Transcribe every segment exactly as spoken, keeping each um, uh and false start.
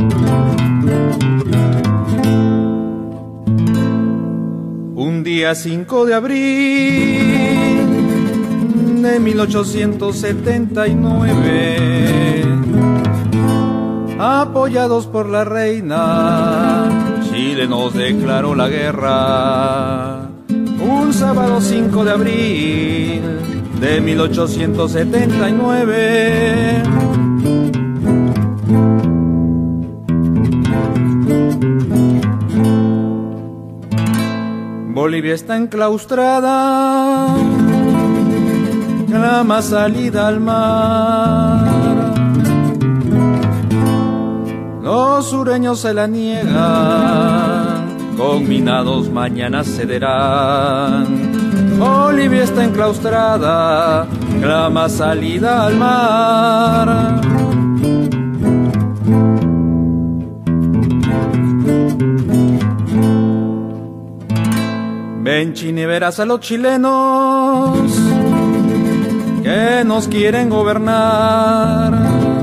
Un día cinco de abril de mil ochocientos setenta y nueve, apoyados por la reina, Chile nos declaró la guerra. Un sábado cinco de abril de mil ochocientos setenta y nueve, Bolivia está enclaustrada, clama salida al mar. Los sureños se la niegan, conminados mañana cederán. Bolivia está enclaustrada, clama salida al mar. Ven, Chini, verás a los chilenos que nos quieren gobernar.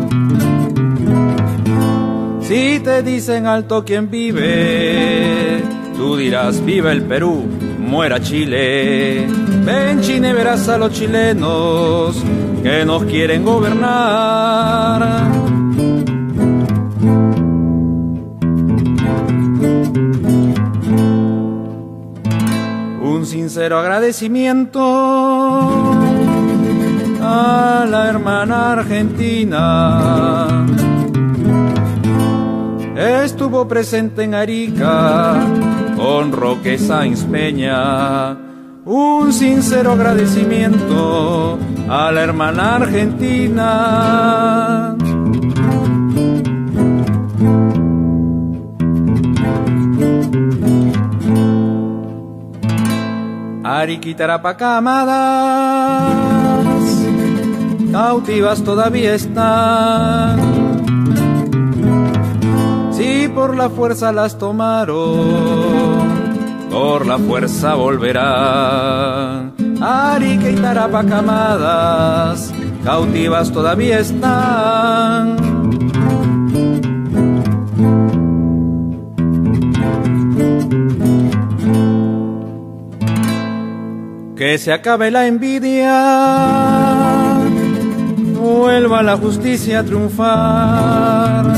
Si te dicen alto quien vive, tú dirás viva el Perú, muera Chile. Ven, Chini, verás a los chilenos que nos quieren gobernar. Un sincero agradecimiento a la hermana Argentina. Estuvo presente en Arica con Roque Sáenz Peña. Un sincero agradecimiento a la hermana Argentina. Arica y Tarapacá, amadas, cautivas todavía están. Si por la fuerza las tomaron, por la fuerza volverán. Arica y Tarapacá, amadas, cautivas todavía están. Que se acabe la envidia, vuelva la justicia a triunfar.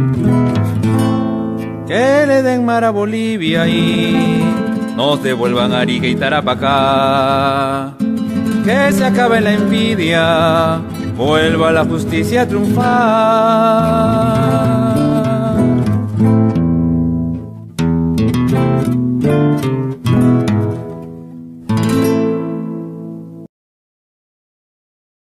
Que le den mar a Bolivia y nos devuelvan Arica y Tarapacá. Que se acabe la envidia, vuelva la justicia a triunfar.